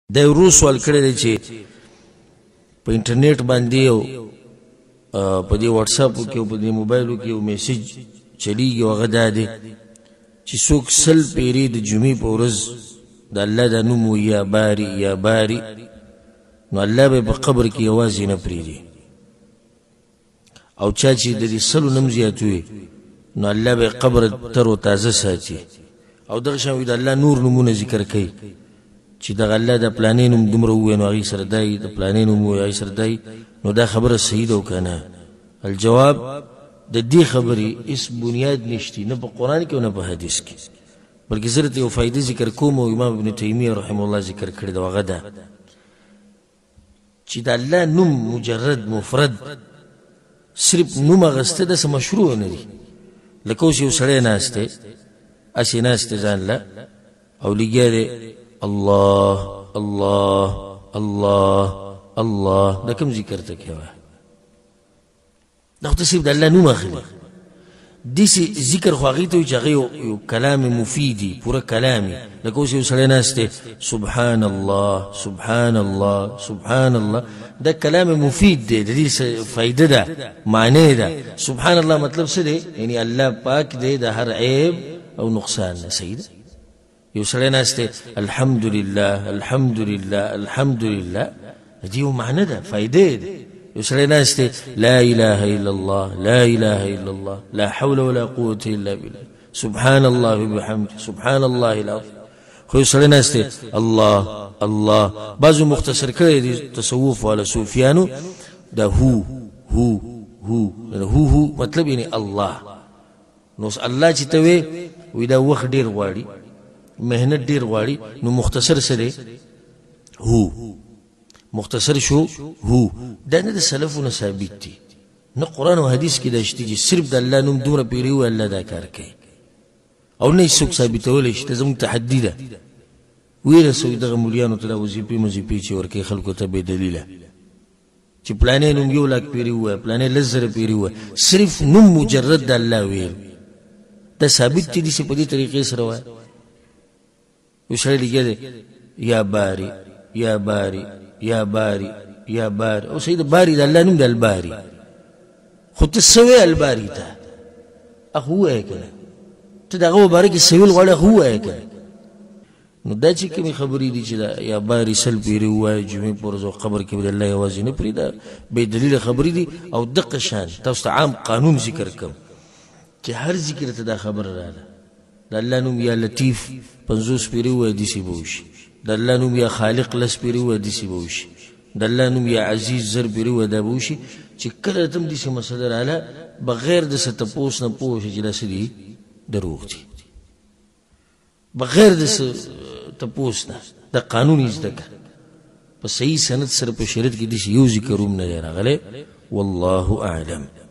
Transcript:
دا یو روز سوال کړی دی چې په انټرنیټ باندې او په دې واتساپ کې او په دې موبایلو کې یو میسج چلیږي او هغه دا دی چې څوک سل پیرې د جمعې په ورځ د الله د نوم وایي یا باري یا باري نو الله به په قبر کې یوازې نه پرېږدي او چا چې د دې سلو نوم زیات وي نو الله به قبر تر و تازه ساتي او دغه شان وي د الله نور نومونه ذکر کوي چې دغه الله د پلانې نوم دومره ووایي نو هغې سره دا د پلانې نوم ووایي هغې سره دا نو دا خبره صحیح ده او که نه الجواب د دې خبرې هېڅ بنیاد نشتی نه په قرآن کې او نه په حدیث کې بلکې زه درته یو فایدې ذکر کوم او امام ابن تیمیه رحمه الله ذکر کړی ده هغه ده چې د الله نوم مجرد مفرد صرف نوم اخیسته داسې مشروع نه دي لکه اوس یو سړی ناست دی هسې ناست دی ځان له او لګیا دی الله الله الله الله دا کوم ذکر ته کوي دا خو ته صرف د الله نوم اخلي داسې ذکر خو هغې ته وي چې هغه یو کلام مفید وي پوره کلام وي لکه اوس یو سړی ناست دی سبحان الله سبحان الله سبحان الله دا کلام مفید دی د دې فایده ده معنی ده سبحان الله مطلب څه دی یعنی الله پاک دی د هر عیب او نقصان نه صحیح ده یو سړی ناست دی الحمدلله الحمدلله الحمدلله دې یو معنی ده فایده ده یو سړی ناست دی لا اله الا الله لا اله الا الله لا حول ولا قوة الا بالله سبحان الله وبحمده سبحان الله العظيم خو یو سړی ناست دی الله الله بعضو مختصر کړی دي تصوف والا صوفیانو دا هو هو هو هو مطلب یعنی الله نو الله چې ته وی دا وخت ډیر غواړي مهنت ډیر غواړي نو مختصر څه دی هو مختصر شو هو دا نه د سلفونو ثابت دي نه قرآن او حدیث کې دا شته چې صرف د الله نوم دومره پیري وي الله دا کار کوي او نه یې څوک ثابتولی شي ته زموږ تحدي ده ویرسوي دغه مولیانو ته دا وظیفې مظیفې چې ورکوي خلکو ته بې دلیله چې پلانې نوم 1,00,000 پیري ووایه پلانې 10,000 پیري ووایه صرف نوم مجرد د الله ویل دا ثابت چې داسې په دې طریقې سره وایه یو سړی لګیا دی یا باري یا باري یا باري یا باري او صحیح د باري د الله نوم د الباري خو ته څه وایې الباري ته هغه ووایه که نه ته د هغه مبارک څه ویل غواړې هغه ووایه که نه نو دا چې کومې خبرې دي چې دا یا باري سل پیرې ووایه جمعې په ورځ او قبر کې به د الله یوازې نه پرېږدي دا بې دلیله خبرې دي او دقه شان تاسو ته عام قانون ذکر کوم چې هر ذکر ته دا خبره راغله د الله نوم یا لطیف 50 پیرې ووایه داسې به وشي د الله نوم یا خالق 10 پیرې ووایه داسې به وشي د الله نوم یا عزیز 1000 پیرې ووایه دا به وشي چې کله ته هم داسې مسله راغله بغیر د څه تپوس نه پوه شي چې دا څه دي دروغ دي بغیر د څه تپوس نه د قانون یې زده کړه په صحیح سند سره په شریعت کې داسې یو ذکر هم نه دی راغلی والله اعلم